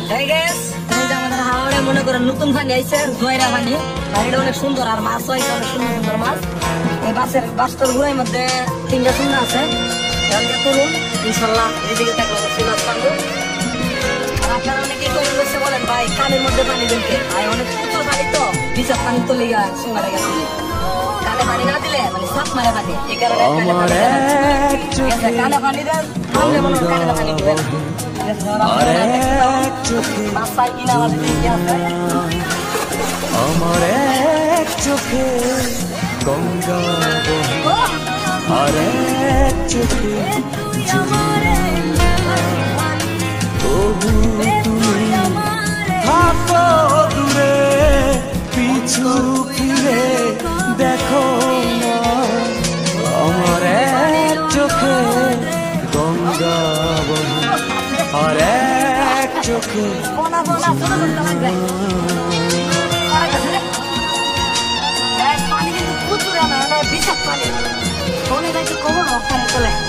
এই গ্যাস এই যে আমাদের হাওড়ে মনে করেন নতুন পানি আইছে জয়রা পানি পানিটা অনেক সুন্দর আর মাছ হয় অনেক সুন্দর সুন্দর মাছ এই বাসটার ঘুরাই মধ্যে তিনটা সুন্দর আছে তুলুন ইনশাল্লাহ এদিকে থাকলে অবশ্যই মাছ পাবো আর আপনারা অনেকে কমেন্ট করছে বলেন ভাই কানের মধ্যে পানি দিতে ভাই অনেক প্রচুর পানি তো বিষাদ পানি তো লেগে সিঙ্গারে গেছে কানে পানি না দিলে মানে সাপ মারে পানি এই কারণে কানে পানি দেন তাহলে মনে হয় কানে পানি দিবেন আমার এক চোখে গঙ্গা আর এক চোখে তবু তুমি থাকো দূরে পিছু ফিরে দেখো না আমার এক চোখে গঙ্গা আর এক চোখে পানি কিন্তু প্রচুর বিষাক্ত পানি ফোনে যাইতে খবর ওখানে চলে